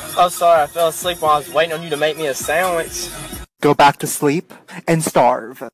Oh, sorry, I fell asleep while I was waiting on you to make me a sandwich. Go back to sleep and starve.